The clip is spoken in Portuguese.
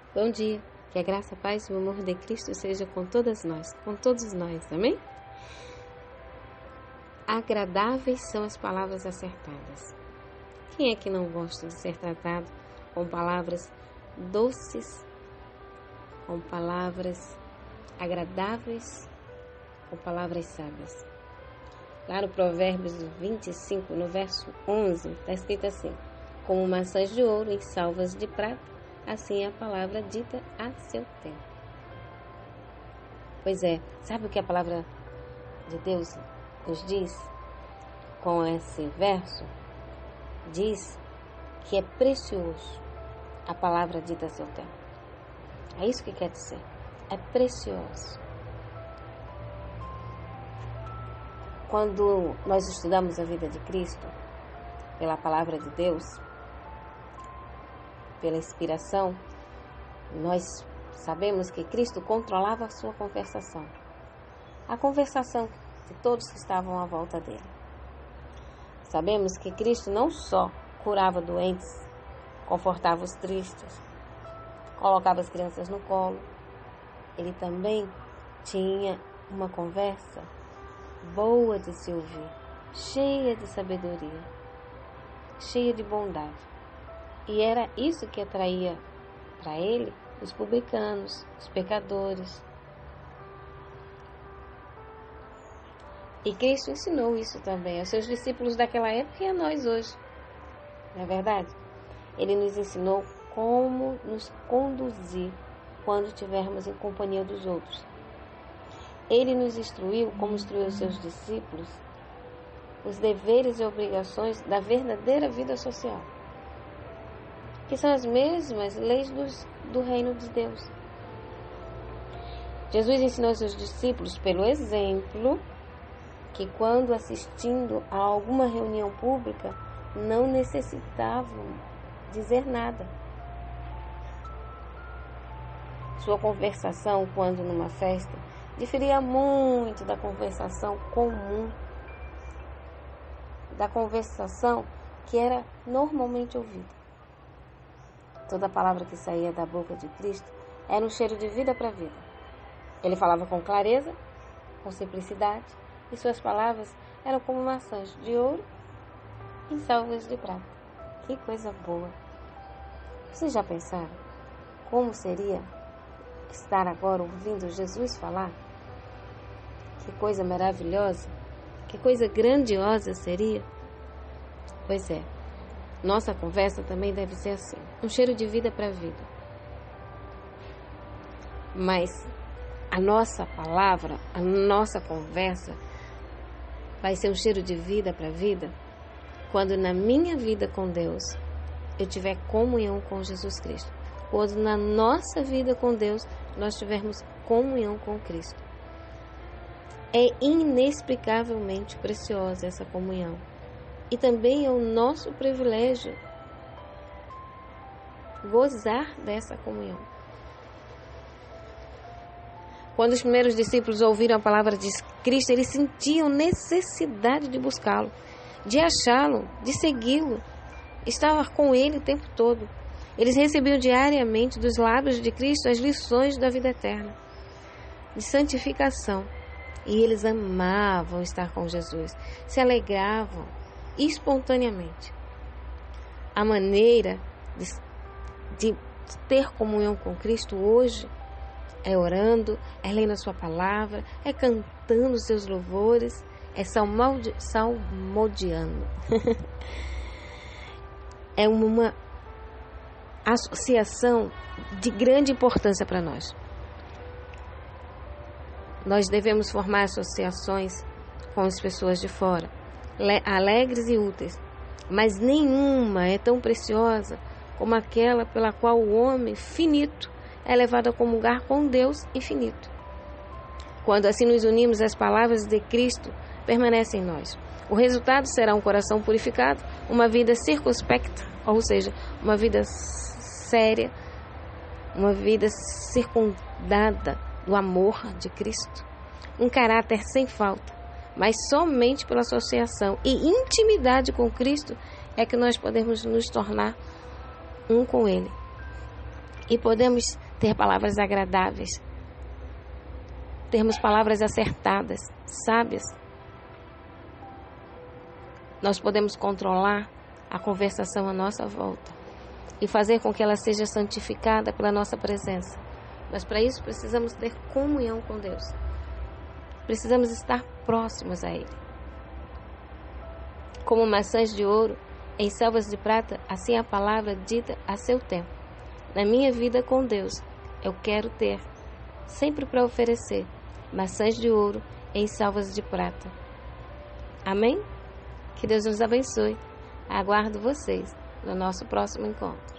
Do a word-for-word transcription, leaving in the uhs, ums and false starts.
Bom dia, que a graça, a paz e o amor de Cristo seja com todas nós, com todos nós, amém? Agradáveis são as palavras acertadas. Quem é que não gosta de ser tratado com palavras doces, com palavras agradáveis, com palavras sábias? Lá no Provérbios vinte e cinco, no verso onze, está escrito assim: como maçãs de ouro em salvas de prata, assim é a palavra dita a seu tempo. Pois é, sabe o que a palavra de Deus nos diz com esse verso? Diz que é precioso a palavra dita a seu tempo. É isso que quer dizer, é precioso. Quando nós estudamos a vida de Cristo, pela palavra de Deus, pela inspiração, nós sabemos que Cristo controlava a sua conversação, a conversação de todos que estavam à volta dele. Sabemos que Cristo não só curava doentes, confortava os tristes, colocava as crianças no colo, ele também tinha uma conversa boa de se ouvir, cheia de sabedoria, cheia de bondade. E era isso que atraía para ele os publicanos, os pecadores. E Cristo ensinou isso também aos seus discípulos daquela época e a nós hoje. Não é verdade? Ele nos ensinou como nos conduzir quando estivermos em companhia dos outros. Ele nos instruiu, como instruiu os seus discípulos, os deveres e obrigações da verdadeira vida social, que são as mesmas leis dos, do reino de Deus. Jesus ensinou aos seus discípulos, pelo exemplo, que quando assistindo a alguma reunião pública, não necessitavam dizer nada. Sua conversação, quando numa festa, diferia muito da conversação comum, da conversação que era normalmente ouvida. Toda palavra que saía da boca de Cristo era um cheiro de vida para vida. Ele falava com clareza, com simplicidade, e suas palavras eram como maçãs de ouro em salvas de prata. Que coisa boa! Vocês já pensaram como seria estar agora ouvindo Jesus falar? Que coisa maravilhosa! Que coisa grandiosa seria! Pois é. Nossa conversa também deve ser assim, um cheiro de vida para a vida. Mas a nossa palavra, a nossa conversa vai ser um cheiro de vida para a vida quando na minha vida com Deus eu tiver comunhão com Jesus Cristo. Quando na nossa vida com Deus nós tivermos comunhão com Cristo. É inexplicavelmente preciosa essa comunhão. E também é o nosso privilégio gozar dessa comunhão. Quando os primeiros discípulos ouviram a palavra de Cristo, eles sentiam necessidade de buscá-lo, de achá-lo, de segui-lo. Estavam com ele o tempo todo. Eles recebiam diariamente dos lábios de Cristo as lições da vida eterna, de santificação. E eles amavam estar com Jesus, se alegravam espontaneamente. A maneira de, de ter comunhão com Cristo hoje é orando, é lendo a sua palavra, é cantando os seus louvores, é salmodi, salmodiando. É uma associação de grande importância para nós. Nós devemos formar associações com as pessoas de fora, alegres e úteis, mas nenhuma é tão preciosa como aquela pela qual o homem finito é levado a comungar com Deus infinito. Quando assim nos unimos, as palavras de Cristo permanecem em nós. O resultado será um coração purificado, uma vida circunspecta, ou seja, uma vida séria, uma vida circundada do amor de Cristo, um caráter sem falta. Mas somente pela associação e intimidade com Cristo é que nós podemos nos tornar um com Ele. E podemos ter palavras agradáveis, termos palavras acertadas, sábias. Nós podemos controlar a conversação à nossa volta e fazer com que ela seja santificada pela nossa presença. Mas para isso precisamos ter comunhão com Deus. Precisamos estar próximos a Ele. Como maçãs de ouro em selvas de prata, assim a palavra dita a seu tempo. Na minha vida com Deus, eu quero ter, sempre para oferecer, maçãs de ouro em selvas de prata. Amém? Que Deus nos abençoe. Aguardo vocês no nosso próximo encontro.